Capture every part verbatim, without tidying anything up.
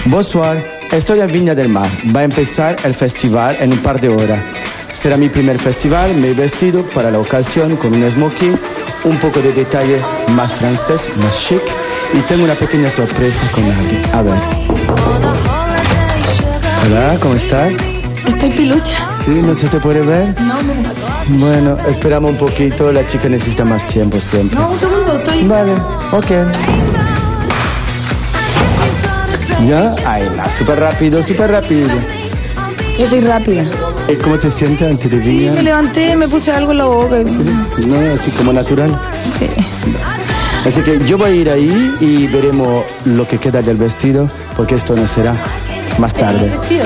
Bonsoir, estoy en Viña del Mar. Va a empezar el festival en un par de horas. Será mi primer festival, me he vestido para la ocasión con un smoking, un poco de detalle más francés, más chic, y tengo una pequeña sorpresa con alguien. A ver. Hola, ¿cómo estás? Estoy pilucha. ¿Sí? ¿No se te puede ver? No, mira. Bueno, esperamos un poquito, la chica necesita más tiempo siempre. No, un segundo, estoy... Vale, ok. ¿Ya? Ahí va, súper rápido, súper rápido. Yo soy rápida. ¿Y cómo te sientes antes de Sí, Viña? me levanté, me puse algo en la boca. ¿Sí? ¿No? Así como natural. Sí. Así que yo voy a ir ahí y veremos lo que queda del vestido, porque esto no será más tarde. Vestido.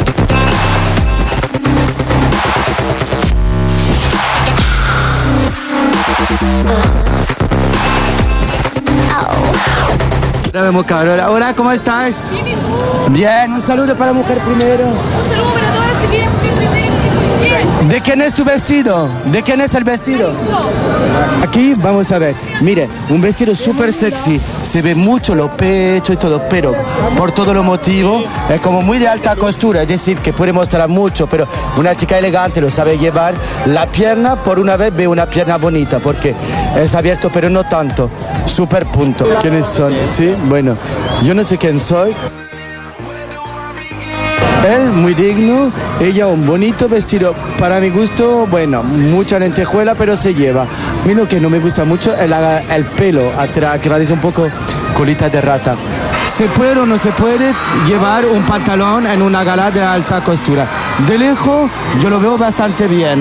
Ahora vemos Carola. Hola, ¿cómo estás? Bien, un saludo para la mujer primero. Un saludo para todas las chiquillas. ¿De quién es tu vestido? ¿De quién es el vestido? Aquí vamos a ver. Mire, un vestido súper sexy. Se ve mucho los pechos y todo, pero por todo lo motivo es como muy de alta costura. Es decir, que puede mostrar mucho, pero una chica elegante lo sabe llevar. La pierna, por una vez, ve una pierna bonita porque es abierto, pero no tanto. Súper punto. ¿Quiénes son? Sí, bueno, yo no sé quién soy. Él muy digno, ella un bonito vestido, para mi gusto, bueno, mucha lentejuela, pero se lleva. Lo que no me gusta mucho es la, el pelo atrás, que parece un poco colita de rata. ¿Se puede o no se puede llevar un pantalón en una gala de alta costura? De lejos yo lo veo bastante bien.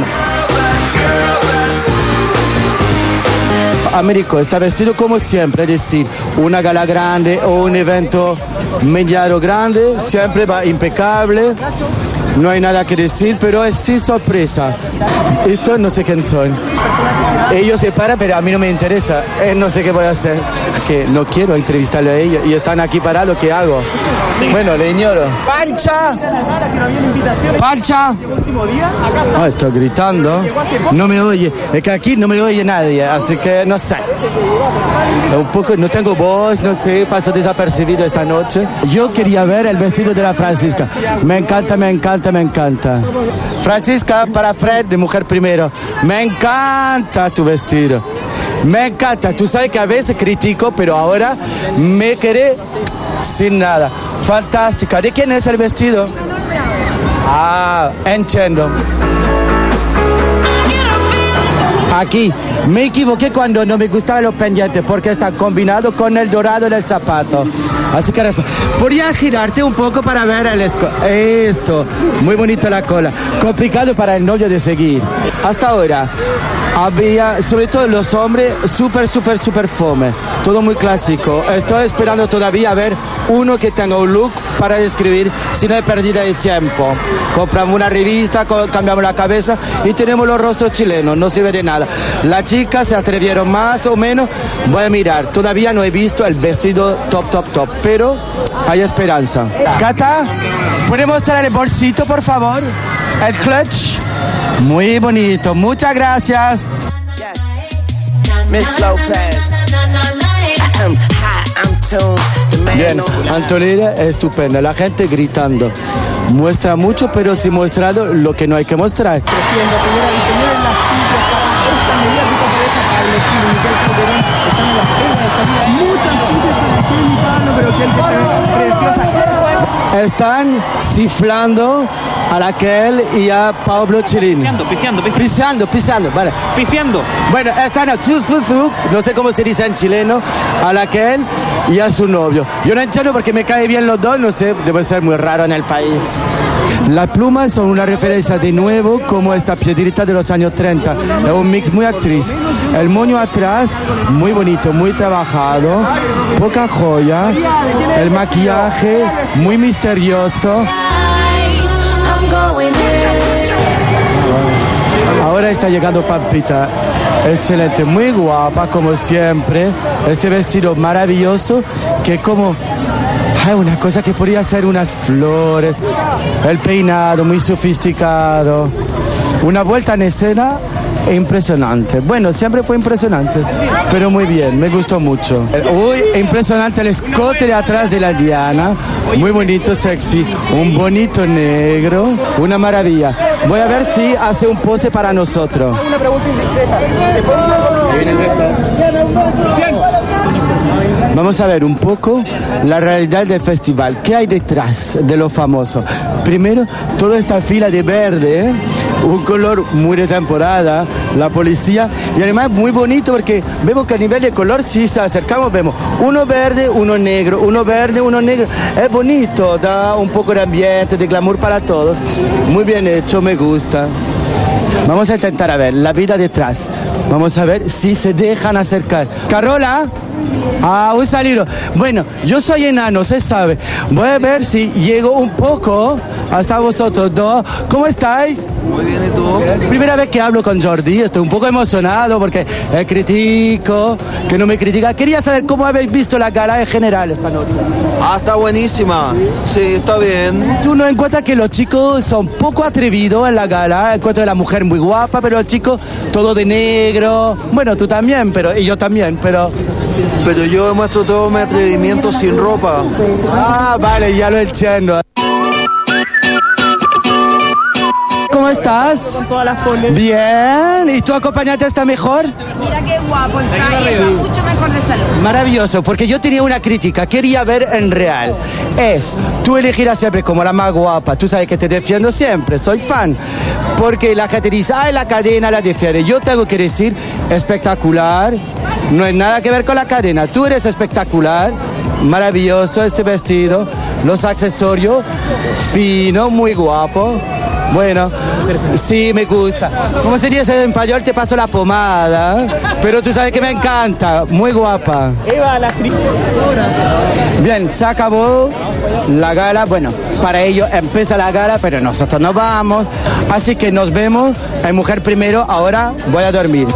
Américo está vestido como siempre, es decir, una gala grande o un evento mediano grande, siempre va impecable, no hay nada que decir, pero es sin sorpresa. Esto no sé quién son. Ellos se paran, pero a mí no me interesa, eh, no sé qué voy a hacer. Que no quiero entrevistarle a ellos y están aquí parados, ¿qué hago? Bueno, le ignoro. ¡Pancha! ¡Pancha! Ah, estoy gritando. No me oye. Es que aquí no me oye nadie, así que no sé. Un poco, no tengo voz, no sé, paso desapercibido esta noche. Yo quería ver el vestido de la Francisca. Me encanta, me encanta, me encanta. Francisca, para Fred, de mujer primero. Me encanta tu vestido. Me encanta. Tú sabes que a veces critico, pero ahora me quedé sin nada. Fantástica. ¿De quién es el vestido? Ah, entiendo. Aquí, me equivoqué cuando no me gustaban los pendientes porque está combinado con el dorado del zapato. Así que podría girarte un poco para ver el esco. Esto, muy bonito la cola. Complicado para el novio de seguir. Hasta ahora había, sobre todo los hombres, súper, súper, súper fome. Todo muy clásico. Estoy esperando todavía a ver uno que tenga un look para describir si no hay pérdida de tiempo. Compramos una revista, cambiamos la cabeza y tenemos los rostros chilenos. No sirve de nada. La chica se atrevieron más o menos. Voy a mirar. Todavía no he visto el vestido top, top, top. Pero hay esperanza. Cata, ¿puede mostrar el bolsito, por favor? El clutch. Muy bonito. Muchas gracias. Miss Lopez. I'm hot, I'm tuned. Bien, Antonella es estupenda. La gente gritando. Muestra mucho, pero sí mostrado lo que no hay que mostrar. Están ciflando a Raquel y a Pablo Chilín. Pifiando, pifiando, pifiando. Pisando, pisando, vale. Pifiando. Bueno, están a zu, zu, zu, no sé cómo se dice en chileno, a Raquel y a su novio. Yo no entiendo porque me cae bien los dos, no sé, debe ser muy raro en el país. Las plumas son una referencia de nuevo como esta piedrita de los años treinta. Es un mix muy actriz. El moño atrás, muy bonito, muy trabajado, poca joya. El maquillaje, muy misterioso. Ahora está llegando Pampita. Excelente, muy guapa como siempre. Este vestido maravilloso que como... hay una cosa que podría ser unas flores. El peinado muy sofisticado. Una vuelta en escena Impresionante. Bueno, siempre fue impresionante, pero muy bien, me gustó mucho. Uy, impresionante el escote de atrás de la Diana, muy bonito, sexy, un bonito negro, una maravilla. Voy a ver si hace un pose para nosotros. Una pregunta indiscreta. Vamos a ver un poco la realidad del festival. ¿Qué hay detrás de lo famoso? Primero, toda esta fila de verde, ¿eh? Un color muy de temporada, la policía, y además muy bonito porque vemos que a nivel de color, si se acercamos, vemos uno verde, uno negro, uno verde, uno negro. Es bonito, da un poco de ambiente, de glamour para todos. Muy bien hecho, me gusta. Vamos a intentar a ver la vida detrás. Vamos a ver si se dejan acercar. Carola. Ah, un saludo. Bueno, yo soy enano, se sabe. Voy a ver si llego un poco hasta vosotros dos. ¿Cómo estáis? Muy bien, ¿y tú? Primera vez que hablo con Jordi, estoy un poco emocionado porque él critico, que no me critica. Quería saber cómo habéis visto la gala en general esta noche. Ah, está buenísima. Sí, está bien. ¿Tú no encuentras que los chicos son poco atrevidos en la gala? Encuentro a la mujer muy guapa, pero los chicos todo de negro. Bueno, tú también, pero y yo también, pero... Pero yo muestro todo mi atrevimiento sin ropa. Ah, vale, ya lo entiendo. ¿Cómo estás? Con todas las foles. Bien. ¿Y tu acompañante está mejor? Mira qué guapo está y está mucho mejor de salud. Maravilloso, porque yo tenía una crítica, quería ver en real. Es, tú elegirás siempre como la más guapa, tú sabes que te defiendo siempre, soy fan. Porque la gente dice, ay, la cadena la defiende. Yo tengo que decir, espectacular, no hay nada que ver con la cadena. Tú eres espectacular, maravilloso este vestido, los accesorios, fino, muy guapo. Bueno, sí, me gusta. Como se dice en español, te paso la pomada, pero tú sabes que me encanta, muy guapa. Eva, la escritora. Bien, se acabó la gala. Bueno, para ellos empieza la gala, pero nosotros nos vamos. Así que nos vemos en Mujer Primero. Ahora voy a dormir.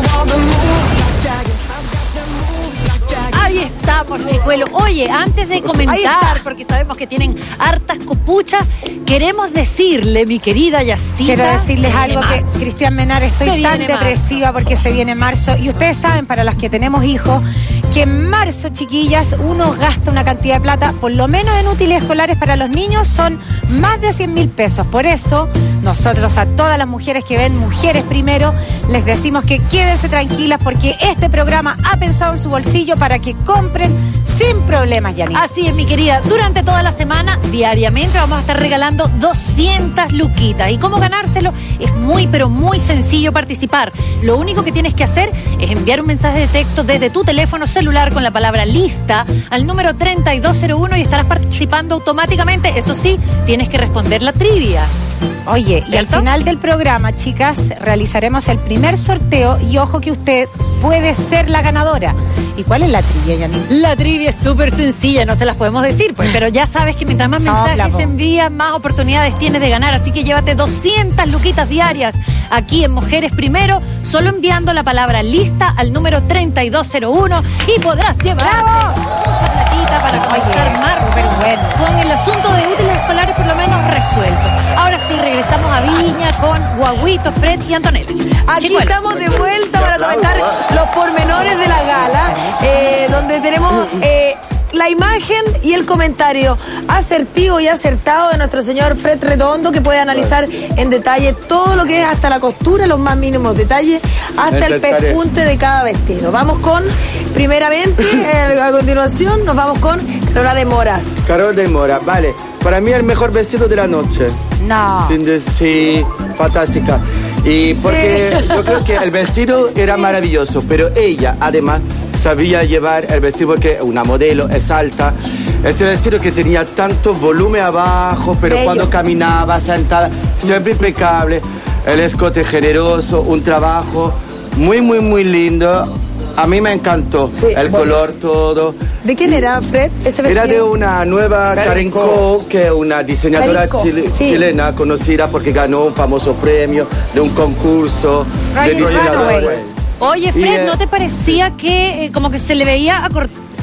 Ahí estamos, chicuelo. Oye, antes de comentar, porque sabemos que tienen hartas copuchas, queremos decirle, mi querida Yacita... Quiero decirles algo que, marzo. Cristian Menar, Se estoy tan viene depresiva marzo. porque se viene marzo. Y ustedes saben, para las que tenemos hijos, que en marzo, chiquillas, uno gasta una cantidad de plata, por lo menos en útiles escolares para los niños, son más de cien mil pesos. Por eso, nosotros a todas las mujeres que ven Mujeres Primero, les decimos que quédense tranquilas porque este programa ha pensado en su bolsillo para que compren sin problemas, Yanni. Así es, mi querida. Durante toda la semana, diariamente, vamos a estar regalando doscientas luquitas. ¿Y cómo ganárselo? Es muy, pero muy sencillo participar. Lo único que tienes que hacer es enviar un mensaje de texto desde tu teléfono celular con la palabra lista al número treinta y dos cero uno y estarás participando automáticamente. Eso sí, tienes que responder la trivia. Oye, y al ¿Cierto? final del programa, chicas, realizaremos el primer sorteo y ojo que usted puede ser la ganadora. ¿Y cuál es la trivia, Yanni? La trivia es súper sencilla, no se las podemos decir, pues, pero ya sabes que mientras más Sopla, mensajes po. envías, más oportunidades tienes de ganar, así que llévate doscientas luquitas diarias aquí en Mujeres Primero, solo enviando la palabra lista al número treinta y dos cero uno y podrás llevar mucha platita para comenzar Oye, marzo súper bueno. con el asunto de útiles escolares por lo menos resuelto. Ahora sí, regresamos a Viña con Guaguito, Fred y Antonella. Aquí Chicuelos. estamos de vuelta para comentar los pormenores de la gala, eh, donde tenemos eh, la imagen y el comentario asertivo y acertado de nuestro señor Fred Redondo, que puede analizar en detalle todo lo que es hasta la costura, los más mínimos detalles, hasta el pespunte de cada vestido. Vamos con, primeramente, eh, a continuación, nos vamos con Carola de Moras. Carol de Mora, vale. Para mí el mejor vestido de la noche. No. Sin de- sí, fantástica. Y porque yo creo que el vestido era maravilloso, pero ella además sabía llevar el vestido porque una modelo, es alta. Este vestido que tenía tanto volumen abajo, pero Bello. cuando caminaba sentada, siempre impecable. El escote generoso, un trabajo muy, muy, muy lindo. A mí me encantó Sí, el bueno. color, todo. ¿De quién era, Fred, ese vestido? Era de una nueva Karen Co, que es una diseñadora Karen Co, chile- sí. chilena conocida porque ganó un famoso premio de un concurso de Ryan diseñadores. Runaway. Oye, Fred, Y, eh, ¿no te parecía que eh, como que se le veía acort-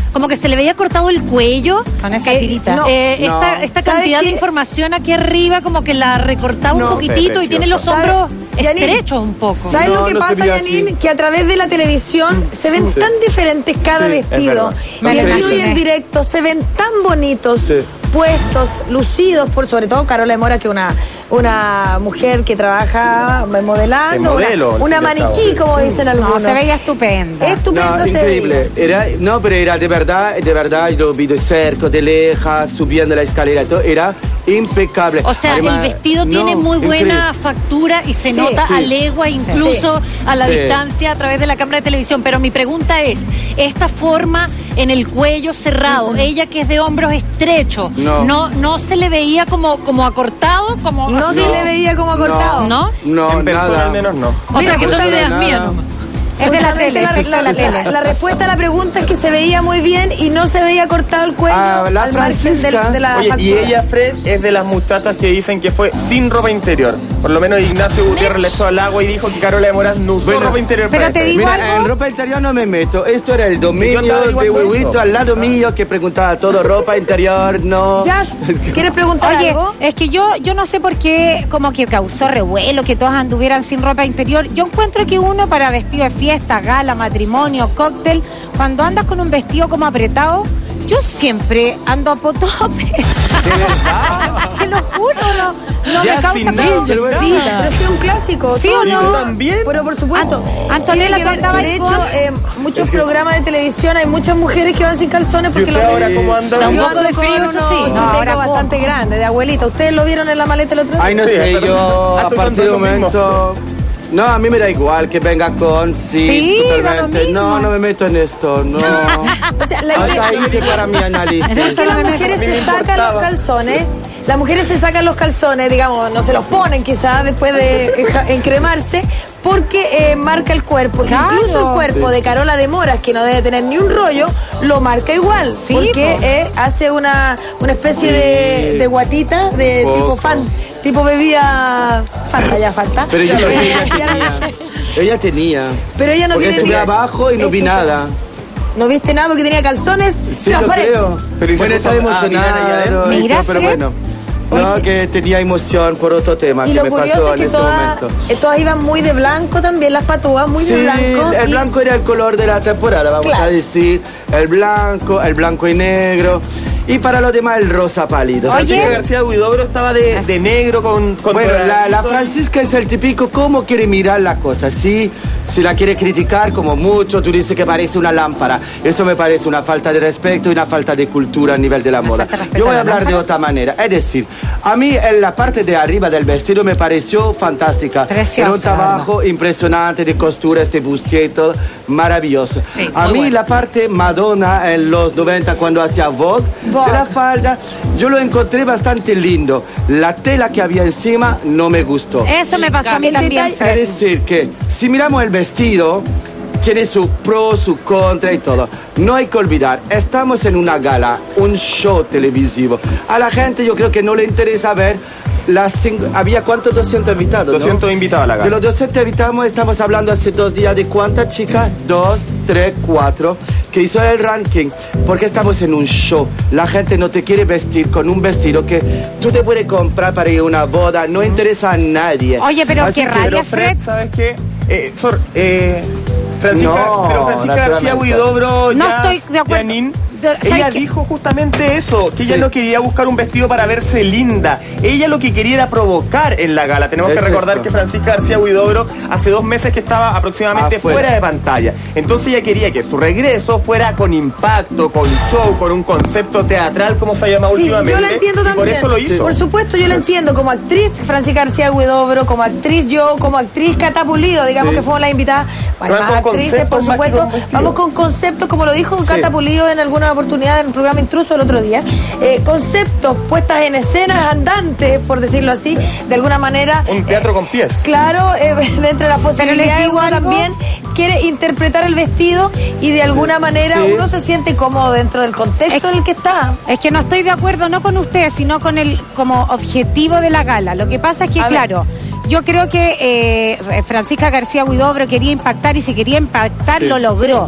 como que se le veía cortado el cuello. Con esa Eh, tirita. no, eh, No. Esta, esta ¿Sabes cantidad de qué? información aquí arriba, como que la recortaba No, un poquitito sí, y tiene los precioso. hombros ¿Sabe? Janine, estrechos un poco. ¿Sabes No, lo que no se pasa, veía Janine? así. Que a través de la televisión se ven tan diferentes cada Sí, es vestido. verdad. Me Y lo en vivo y imaginé. en directo se ven tan bonitos, Sí. puestos, lucidos, por sobre todo Carola de Mora, que es una, una mujer que trabaja modelando, Es modelo, una, una al fin y al maniquí, cabo. como dicen algunos. No, se veía estupenda. Estupendo No, se increíble. veía. Era, no, pero era de verdad, de verdad, yo lo vi de cerca, de lejas, subiendo la escalera, y todo, era impecable. O sea, Además, el vestido no, tiene muy buena increíble. factura y se Sí, nota sí. a legua, incluso a la Sí. distancia a través de la cámara de televisión. Pero mi pregunta es, esta forma en el cuello cerrado, ella que es de hombros estrechos, No. no, no se le veía como, como acortado, como No se le veía como acortado. ¿no? No, En persona nada. al menos no. O sea, que son Nada, ideas nada. mías nomás. Es de la Justamente tele, la, fija la- la la- tele. la respuesta a la pregunta es que se veía muy bien y no se veía cortado el cuello Ah, la al margen de, Francisca. de la Oye, y factura. ella, Fred, es de las muchachas que dicen que fue sin ropa interior. Por lo menos Ignacio Gutiérrez le echó al agua y dijo que Carola de Moras no usó Bueno, ropa interior. pero para te este. digo Mira, algo. en ropa interior no me meto. Esto era el Yo dominio andaba de averiguando Huevito eso. al lado mío que preguntaba todo, ropa interior, no. Jazz, ¿quieres preguntar Oye, algo? es que yo, yo no sé por qué como que causó revuelo que todos anduvieran sin ropa interior. Yo encuentro que uno para vestido de fiesta, gala, matrimonio, cóctel, cuando andas con un vestido como apretado, yo siempre ando a potope. ¿De verdad? Te lo juro, no, no Ya me causa sin nada, nada. pero bueno. Sí, pero es un clásico. ¿Sí o Todos- no? ¿Y tú también? Pero por supuesto. Ant- Antonella, Tiene que tú andabas ver, de con- hecho, eh, muchos programas de televisión hay muchas mujeres que van sin calzones ¿Y porque usted los ahora cómo anda? Da un Yo poco ando de frío, con eso unos sí. chutecos No, ahora bastante poco. grandes, de abuelita. ¿Ustedes lo vieron en la maleta el otro día? Ay, no Sí, sé, pero- yo Ah, a tú partir de tanto un lo mismo. momento... No, a mí me da igual que venga con, sí, Sí, da lo totalmente. mismo. No, no me meto en esto, no. O sea, la Hasta idea- ahí se para mi análisis. Es que las mujeres A mí me se sacan importaba. los calzones. Las mujeres se sacan los calzones, digamos, no se los ponen quizás después de eja- encremarse, porque eh, marca el cuerpo. Claro. Incluso el cuerpo de Carola de Moras, que no debe tener ni un rollo, lo marca igual. Sí, porque po. eh, hace una, una especie Sí. de, de guatita, de Poco. tipo fan, tipo bebida Fanta, ya Fanta. Pero yo Eh, creo que ella ya la- tenía. Ella tenía. Pero ella no Porque tiene estuve ni- abajo y no vi Escucha. nada. No viste nada porque tenía calzones Sí, lo transparentes. creo. Pero ¿y se Bueno, puso estaba a mirar allá emocionado. adentro? y Mira, todo, pero Fred. bueno. No, Oye. que tenía emoción por otro tema Y que lo me curioso pasó es en que este todas, momento. eh, todas iban muy de blanco también, las patúas, muy Sí, de blanco. el y- blanco era el color de la temporada, vamos Claro. a decir. El blanco, el blanco y negro. Y para los demás, el rosa pálido. Oye. Francisca García Huidobro estaba de, de negro con, con Bueno, la, la doradito. Francisca es el típico cómo quiere mirar la cosa, ¿sí? Si la quiere criticar como mucho, tú dices que parece una lámpara. Eso me parece una falta de respeto y una falta de cultura a nivel de la moda. falta de respeto Yo voy a a la hablar de lámpara. otra manera. Es decir, a mí en la parte de arriba del vestido me pareció fantástica. Precioso, Era un trabajo impresionante de costura, este bustier y todo, maravilloso. Sí, a muy mí bueno. la parte Madonna en los noventa cuando hacía Vogue, Vogue. de la falda, yo lo encontré bastante lindo. La tela que había encima no me gustó. Eso me pasó a mí El también, detalle- Fred. Es decir, que si miramos el vestido, tiene su pro, su contra y todo. No hay que olvidar, estamos en una gala, un show televisivo. A la gente yo creo que no le interesa ver las cin- había cuántos doscientos invitados, ¿no? doscientos invitados a la gala. De los doscientos invitados estamos hablando hace dos días de cuántas chicas, dos, tres, cuatro, que hizo el ranking, porque estamos en un show. La gente no te quiere vestir con un vestido que tú te puedes comprar para ir a una boda, no interesa a nadie. Oye, pero Así qué que- rabia, Pero Fred, Fred. ¿sabes qué? Eh, Sor- eh, Francisca, No, pero Francisca García naturalmente. Huidobro, No Jazz, estoy de acuerdo. Janine, De- ¿sabes ella qué? dijo justamente eso, que ella Sí. no quería buscar un vestido para verse linda. Ella lo que quería era provocar en la gala. Tenemos Es que recordar esto. que Francisca García Huidobro hace dos meses que estaba aproximadamente Afuera. fuera de pantalla. Entonces ella quería que su regreso fuera con impacto, con show, con un concepto teatral, como se llama Sí, últimamente. yo la entiendo y también. por eso lo hizo. Por supuesto, yo la entiendo. Como actriz, Francisca García Huidobro, como actriz yo, como actriz Cata Pulido, digamos Sí. que fuimos las invitadas. Bueno, Van más con actrices, por conceptos más que supuesto. con vestido. Vamos con conceptos, como lo dijo Sí. Cata Pulido en alguna oportunidad en el programa Intruso el otro día. Eh, conceptos, puestas en escenas andantes, por decirlo así, de alguna manera. Un teatro con pies. Claro, eh, dentro de las posibilidades digo uno algo. también quiere interpretar el vestido y de alguna manera Sí. uno se siente cómodo dentro del contexto en el que está. Es que no estoy de acuerdo no con usted, sino con el como objetivo de la gala. Lo que pasa es que, A ver. claro, yo creo que eh, Francisca García Huidobro quería impactar y si quería impactar Sí. lo logró.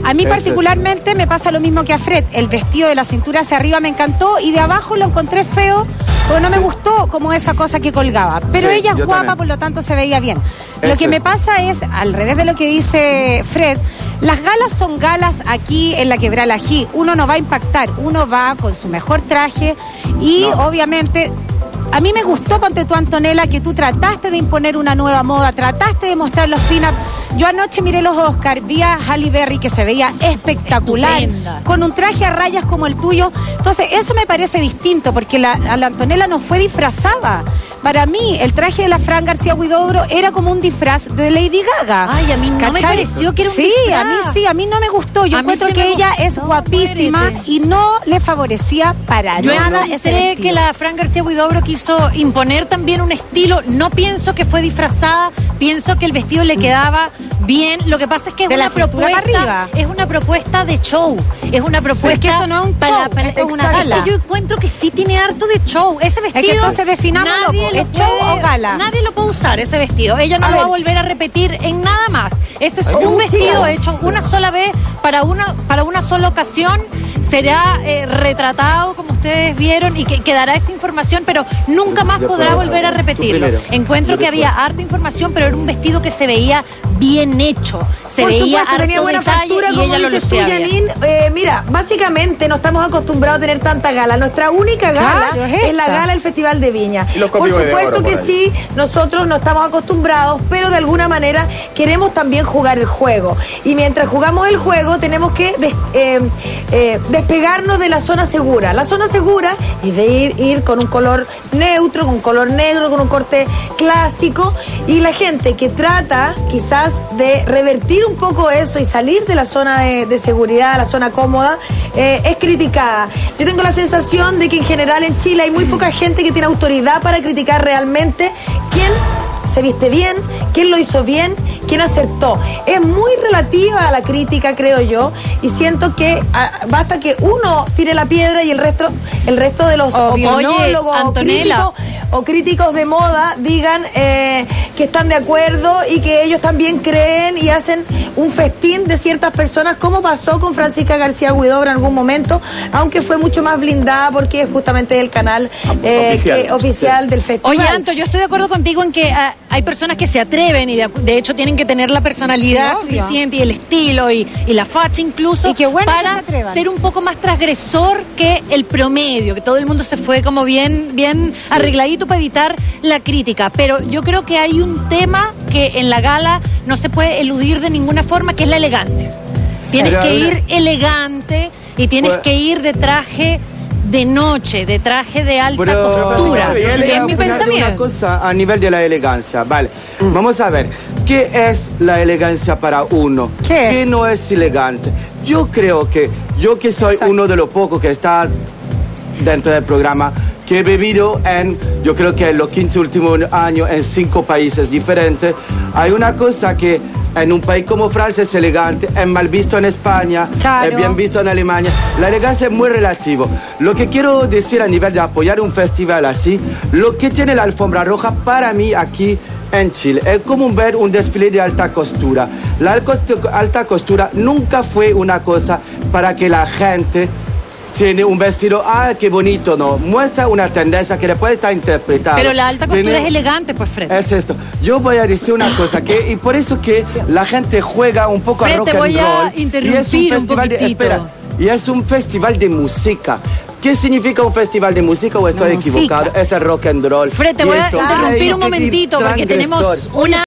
A mí Eso particularmente me pasa lo mismo que a Fred. El vestido de la cintura hacia arriba me encantó y de abajo lo encontré feo, porque no me Sí. gustó como esa cosa que colgaba. Pero Sí, ella es yo guapa, también. por lo tanto se veía bien. Lo Eso que me es. pasa es, al revés de lo que dice Fred, las galas son galas aquí en la Quebrada del Ají. Uno no va a impactar, uno va con su mejor traje y No. obviamente... A mí me gustó, ponte tú, Antonella, que tú trataste de imponer una nueva moda, trataste de mostrar los pin-up. Yo anoche miré los Oscar, vi a Halle Berry que se veía espectacular, Estupenda. con un traje a rayas como el tuyo. Entonces, eso me parece distinto, porque la, a la Antonella no fue disfrazada. Para mí, el traje de la Fran García Huidobro era como un disfraz de Lady Gaga. Ay, a mí no me ¿Cachai? pareció que era un Sí, disfraz. a mí sí, a mí no me gustó. Yo A mí encuentro sí que me ella gustó, es guapísima muérete. y no le favorecía para Yo nada ese encontré vestido. que la Fran García Huidobro quiso imponer también un estilo. No pienso que fue disfrazada, pienso que el vestido le quedaba bien. Lo que pasa es que es De la una cintura propuesta, para arriba. es una propuesta de show, es una propuesta que esto no es un show, esto es una Exacto. gala. Yo encuentro que sí tiene harto de show. Ese vestido, que entonces definámoslo, nadie po, lo ¿es show puede- o gala? Nadie lo puede usar ese vestido. Ella no A lo va a ver. volver a repetir en nada más. Ese es Ay, un qué vestido chido. hecho una sola vez para una para una sola ocasión. Será eh, retratado como ustedes vieron y que quedará esa información, pero nunca más Yo podrá puedo. volver a Tú repetirlo. primero. Encuentro Yo que había después. harta información, pero era un vestido que se veía bien hecho. Se Por veía supuesto, tenía harto buena detalle factura, y como ella lo dices tú, lucía bien. Janine. Eh, mira, básicamente no estamos acostumbrados a tener tanta gala. Nuestra única gala Claro, es es, la esta. gala del Festival de Viña. Y los Por copihue de supuesto oro que por ahí. sí, nosotros no estamos acostumbrados, pero de alguna manera queremos también jugar el juego. Y mientras jugamos el juego, tenemos que des- eh, eh, despegarnos de la zona segura. La zona segura es de ir, ir con un color neutro, con un color negro, con un corte clásico. Y la gente que trata quizás de revertir un poco eso y salir de la zona de, de seguridad, la zona cómoda, eh, es criticada. Yo tengo la sensación de que en general en Chile hay muy poca gente que tiene autoridad para criticar realmente quién se viste bien, quién lo hizo bien, quién acertó. Es muy relativa a la crítica, creo yo, y siento que ah, basta que uno tire la piedra y el resto, el resto de los Obvio. Oye, opinólogos o Antonella. críticos, o críticos de moda digan eh, que están de acuerdo y que ellos también creen y hacen un festín de ciertas personas, como pasó con Francisca García Huidobro en algún momento, aunque fue mucho más blindada porque es justamente el canal eh, Oficial. que- oficial del festival. Oye, Anto, yo estoy de acuerdo contigo en que ah, hay personas que se atreven y de, de hecho tienen que tener la personalidad Sí, obvio. suficiente y el estilo y, y la facha incluso Y qué bueno que se para atrevan. ser un poco más transgresor que el promedio, que todo el mundo se fue como bien, bien arregladito para evitar la crítica. Pero yo creo que hay un tema que en la gala no se puede eludir de ninguna forma, que es la elegancia. Tienes Pero, que eh, ir elegante y tienes pues- que ir de traje de noche, de traje de alta Pero costura. se veía yo quería Es mi opinar de pensamiento. una cosa a nivel de la elegancia, vale. Vamos a ver, ¿qué es la elegancia para uno? ¿Qué es? no es elegante? Yo creo que yo que soy Exacto. uno de los pocos que está dentro del programa, que he vivido en, yo creo que en los quince últimos años en cinco países diferentes, hay una cosa que en un país como Francia es elegante, es mal visto en España, Claro. es bien visto en Alemania. La elegancia es muy relativo. Lo que quiero decir a nivel de apoyar un festival así, lo que tiene la alfombra roja para mí aquí en Chile es como ver un desfile de alta costura. La alco- alta costura nunca fue una cosa para que la gente tiene un vestido, ah, qué bonito, no. Muestra una tendencia que después está interpretada. Pero la alta costura Tiene- es elegante, pues, Fred. Es esto. Yo voy a decir una cosa, que y por eso que la gente juega un poco Fred, a rock te and voy a roll. interrumpir y es un un festival de, poquitito. espera, y es un festival de música. ¿Qué significa un festival de música o estoy La música. equivocado? Es el rock and roll. Fred, te Y voy a esto- interrumpir Ay, un qué momentito porque tenemos transgresor. una